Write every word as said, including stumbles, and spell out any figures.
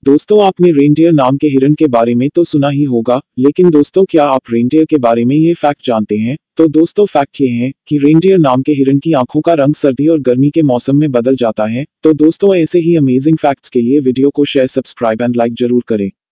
दोस्तों आपने रेनडियर नाम के हिरन के बारे में तो सुना ही होगा, लेकिन दोस्तों क्या आप रेनडियर के बारे में ये फैक्ट जानते हैं? तो दोस्तों फैक्ट ये है कि रेनडियर नाम के हिरन की आंखों का रंग सर्दी और गर्मी के मौसम में बदल जाता है। तो दोस्तों ऐसे ही अमेजिंग फैक्ट्स के लिए वीडियो को शेयर, सब्सक्राइब एंड लाइक जरूर करें।